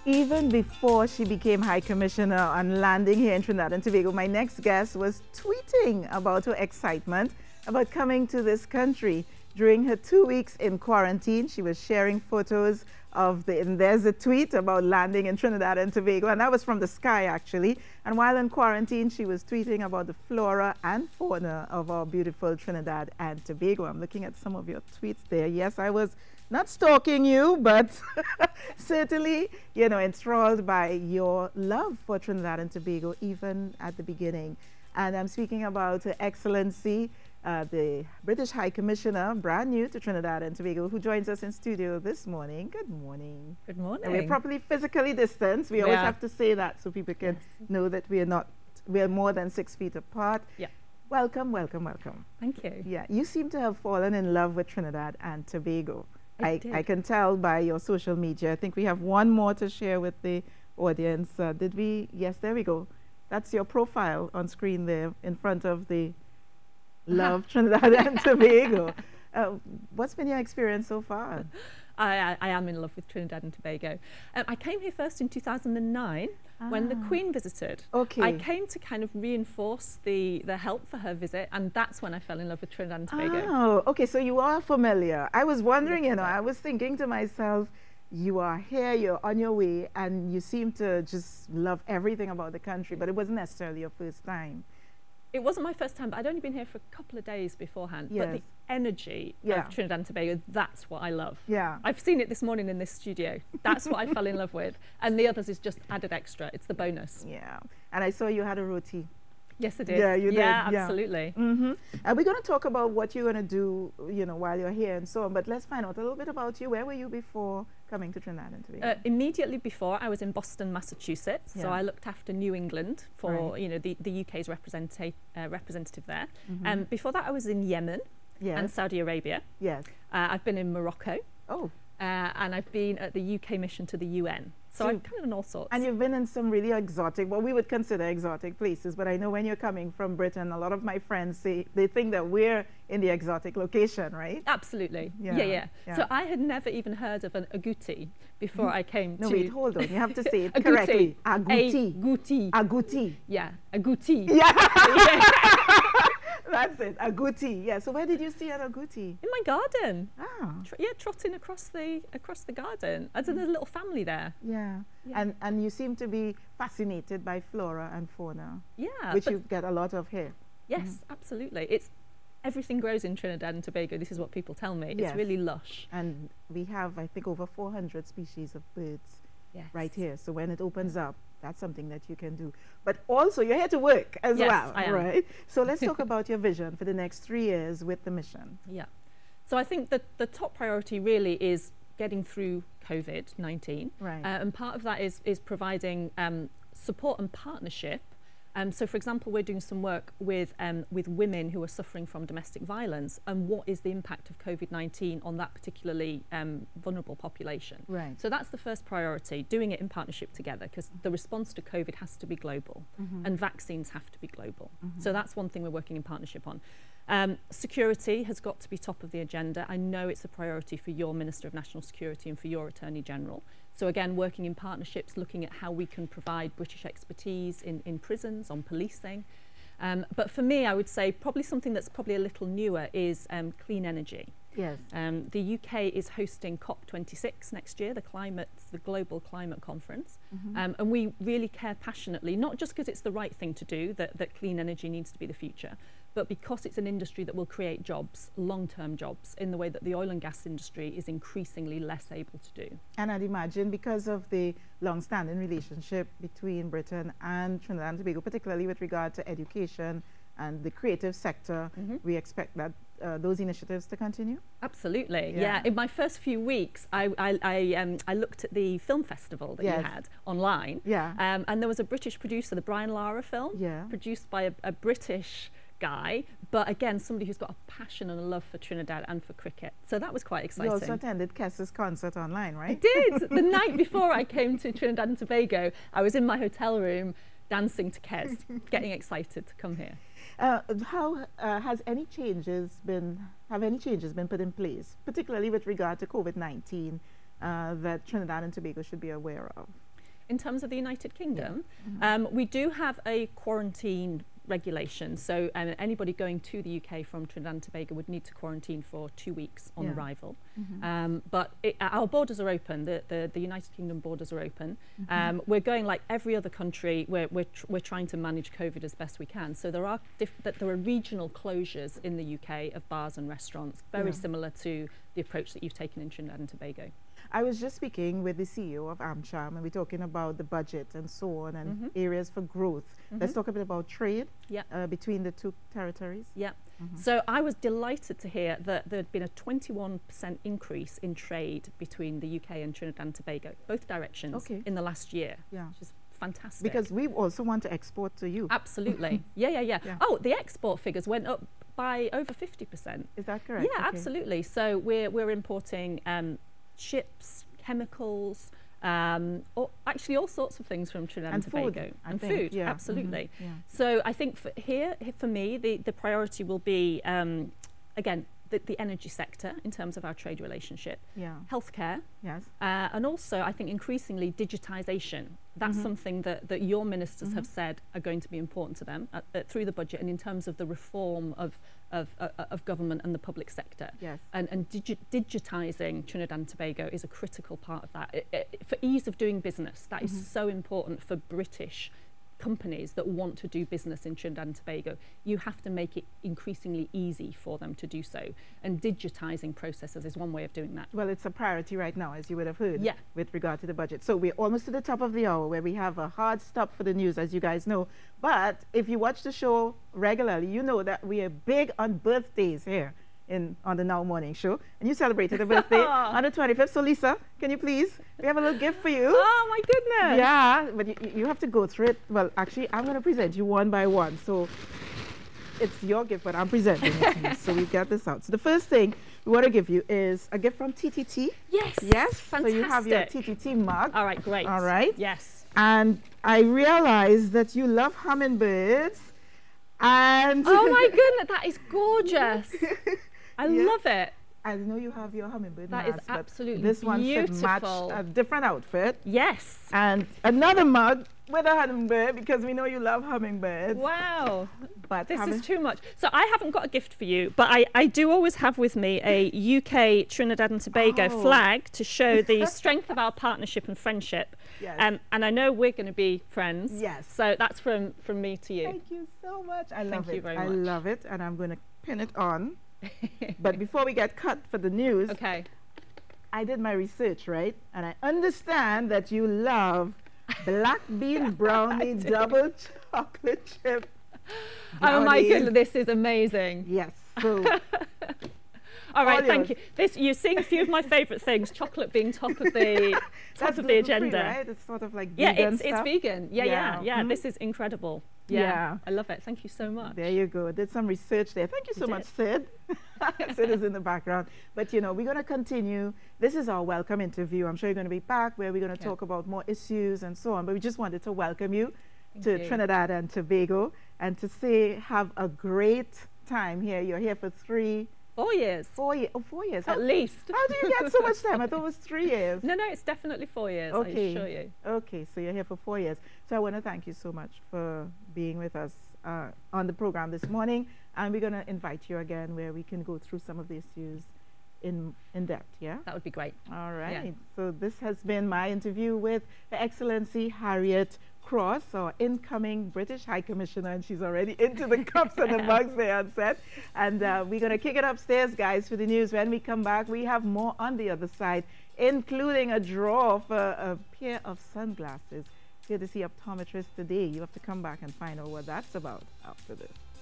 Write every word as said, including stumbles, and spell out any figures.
Even before she became High Commissioner and landing here in Trinidad and Tobago, my next guest was tweeting about her excitement about coming to this country. During her two weeks in quarantine, she was sharing photos of the, and there's a tweet about landing in Trinidad and Tobago, and that was from the sky actually. And while in quarantine, she was tweeting about the flora and fauna of our beautiful Trinidad and Tobago. I'm looking at some of your tweets there. Yes, I was not stalking you, but certainly, you know, enthralled by your love for Trinidad and Tobago, even at the beginning. And I'm speaking about Her Excellency, uh, the British High Commissioner, brand new to Trinidad and Tobago, who joins us in studio this morning. Good morning. Good morning. And we're properly physically distanced. We Yeah. always have to say that so people can Yes. know that we are not, we are more than six feet apart. Yeah. Welcome, welcome, welcome. Thank you. Yeah, you seem to have fallen in love with Trinidad and Tobago. I I, did. I can tell by your social media. I think we have one more to share with the audience. Uh, did we? Yes, there we go. That's your profile on screen there in front of the Love Trinidad and Tobago. Uh, what's been your experience so far? I, I, I am in love with Trinidad and Tobago. Um, I came here first in two thousand nine when the Ah. Queen visited. Okay. I came to kind of reinforce the, the help for her visit, and that's when I fell in love with Trinidad and Tobago. Oh, okay. So you are familiar. I was wondering, Yes, you know, I I was thinking to myself, you are here, you're on your way, and you seem to just love everything about the country, but it wasn't necessarily your first time. It wasn't my first time, but I'd only been here for a couple of days beforehand. But Yes. the energy Yeah. of Trinidad and Tobago, that's what I love. Yeah. I've seen it this morning in this studio. That's what I fell in love with. And the others is just added extra. It's the bonus. Yeah. And I saw you had a roti. Yes, I did. Yeah, you did, Yeah, yeah. absolutely. Mm-hmm. And we're going to talk about what you're going to do, you know, while you're here and so on. But let's find out a little bit about you. Where were you before coming to Trinidad and Tobago? Uh, immediately before, I was in Boston, Massachusetts. So Yeah. I looked after New England for, Right. you know, the, the U K's representa uh, representative there. Mhm. Um, before that, I was in Yemen yes. and Saudi Arabia. yes. Uh, I've been in Morocco, Oh. uh, and I've been at the U K mission to the U N. So So- I've kind of done all sorts. And you've been in some really exotic, what we would consider exotic places. But I know when you're coming from Britain, a lot of my friends say they think that we're in the exotic location, right? Absolutely. Yeah, Yeah, yeah. yeah. So I had never even heard of an agouti before I came No, to... wait, hold on. You have to say it Agouti. correctly. Agouti. Agouti. Agouti. Yeah, agouti. Yeah. That's it. Agouti. Yeah. So where did you see an agouti? In my garden. Ah. Tr yeah, trotting across the across the garden. I did a little family there. Yeah. Yeah. And and you seem to be fascinated by flora and fauna, Yeah. which but you get a lot of here. yes, absolutely. It's everything grows in Trinidad and Tobago. This is what people tell me. Yes. It's really lush. And we have, I think, over four hundred species of birds Yes. right here. So when it opens up, that's something that you can do. But also, you're here to work as Yes, well, I am. right? So let's talk about your vision for the next three years with the mission. Yeah. So I think that the top priority really is getting through COVID nineteen. Right. Uh, and part of that is, is providing um, support and partnership. Um, so, for example, we're doing some work with, um, with women who are suffering from domestic violence, and what is the impact of COVID nineteen on that particularly um, vulnerable population. Right. So that's the first priority, doing it in partnership together, because the response to COVID has to be global, Mhm. and vaccines have to be global. Mhm. So that's one thing we're working in partnership on. Um, security has got to be top of the agenda. I know it's a priority for your Minister of National Security and for your Attorney General. So again, working in partnerships, looking at how we can provide British expertise in, in prisons, on policing. Um, but for me, I would say probably something that's probably a little newer is um, clean energy. Yes. Um, the U K is hosting COP twenty-six next year, the climate, the global climate conference. Mhm. Um, and we really care passionately, not just because it's the right thing to do, that, that clean energy needs to be the future, but because it's an industry that will create jobs, long-term jobs, in the way that the oil and gas industry is increasingly less able to do. And I'd imagine because of the long-standing relationship between Britain and Trinidad and Tobago, particularly with regard to education and the creative sector, Mhm. we expect that uh, those initiatives to continue? Absolutely, Yeah. yeah. In my first few weeks, I, I, I, um, I looked at the film festival that Yes. you had online. Yeah. Um, and there was a British producer, the Brian Lara film, Yeah. produced by a, a British guy, but again, somebody who's got a passion and a love for Trinidad and for cricket. So that was quite You exciting. also attended Kessa's concert online, I right? did. The night before I came to Trinidad and Tobago, I was in my hotel room dancing to Kes, getting excited to come here. Uh, how uh, has any changes been, have any changes been put in place, particularly with regard to COVID nineteen, uh, that Trinidad and Tobago should be aware of? In terms of the United Kingdom, Yeah. Mm-hmm. um, we do have a quarantine regulation. So um, anybody going to the U K from Trinidad and Tobago would need to quarantine for two weeks on Yeah. arrival. Mm-hmm. Um, but it, our borders are open. The, the, the United Kingdom borders are open. Mm-hmm. Um, we're going like every other country. We're, we're, tr we're trying to manage COVID as best we can. So there are diff that there are regional closures in the U K of bars and restaurants, very Yeah. similar to the approach that you've taken in Trinidad and Tobago. I was just speaking with the C E O of AmCham, and we're talking about the budget and so on, and Mhm. areas for growth. Let's Mhm. talk a bit about trade Yeah. uh, between the two territories. Yeah. Mhm. So I was delighted to hear that there had been a twenty-one percent increase in trade between the U K and Trinidad and Tobago, both directions, Okay. in the last year, Yeah. which is fantastic. Because we also want to export to you. Absolutely. yeah, yeah, yeah, Yeah. Oh, the export figures went up by over fifty percent. Is that correct? Yeah, Okay. absolutely. So we're, we're importing um, chips, chemicals, um, or actually all sorts of things from Trinidad and, And food, Tobago. I and think, food, yeah. absolutely. Mhm, yeah. So I think for here, he- for me, the, the priority will be, um, again, the, the energy sector in terms of our trade relationship, Yeah. healthcare, Yes. uh, and also I think increasingly digitisation. That's Mhm. something that, that your ministers have Mhm. said are going to be important to them uh, uh, through the budget and in terms of the reform of, of, uh, of government and the public sector. Yes. And, and digi digitising Trinidad and Tobago is a critical part of that. It, it, for ease of doing business, that Mhm. is so important for British companies that want to do business in Trinidad and Tobago. You have to make it increasingly easy for them to do so. And digitising processes is one way of doing that. Well, it's a priority right now, as you would have heard, Yeah. with regard to the budget. So we're almost to the top of the hour where we have a hard stop for the news, as you guys know. But if you watch the show regularly, you know that we are big on birthdays here in on the Now Morning Show. And you celebrated a birthday on the twenty-fifth. So Lisa, can you please, we have a little gift for you. Oh my goodness! Yeah, but you, you have to go through it. Well, actually, I'm going to present you one by one. So it's your gift, but I'm presenting it to you. So we get this out. So the first thing we want to give you is a gift from T T T. Yes. Yes. Fantastic. So you have your T T T mug. All right, great. All right. Yes. And I realize that you love hummingbirds. And Oh my goodness, that is gorgeous. I Yeah. love it. I know you have your hummingbird That is mask, but absolutely this one should match beautiful. a different outfit. Yes. And another mug with a hummingbird, because we know you love hummingbirds. Wow. But This hummin- is too much. So I haven't got a gift for you, but I, I do always have with me a U K Trinidad and Tobago Oh. flag to show the strength of our partnership and friendship. Yes. Um, and I know we're going to be friends. Yes. So that's from, from me to you. Thank you so much. I love Thank it. you very I much. love it, and I'm going to pin it on. But before we get cut for the news, Okay. I did my research, right? And I understand that you love black bean brownie double chocolate chip. Oh my brownies. goodness, this is amazing. Yes. So All right, All thank yours. you. This you're seeing a few of my favourite things. Chocolate being top of the top that's of the gluten-free, agenda. right? It's sort of like Yeah, vegan it's it's stuff. vegan. Yeah, yeah, Yeah. yeah. Mhm. This is incredible. Yeah, Yeah. I love it. Thank you so much. There you go. Did some research there. Thank you so You much, Sid. Sid is in the background. But, you know, we're going to continue. This is our welcome interview. I'm sure you're going to be back where we're going to Yeah. talk about more issues and so on. But we just wanted to welcome you Thank to you. Trinidad and Tobago and to say have a great time here. You're here for three, Four years, four years. Oh, four years. How, at least. how do you get so much time? I thought it was three years. No, no, it's definitely four years. I Okay. assure you. Okay, so you're here for four years. So I want to thank you so much for being with us uh, on the program this morning. And we're going to invite you again where we can go through some of the issues in, in depth, yeah? That would be great. All right. So this has been my interview with Her Excellency Harriet Cross, our incoming British High Commissioner, and she's already into the cups and the mugs there on set. And uh, we're going to kick it upstairs, guys, for the news. When we come back, we have more on the other side, including a draw for a pair of sunglasses. Courtesy optometrist today. You have to come back and find out what that's about after this.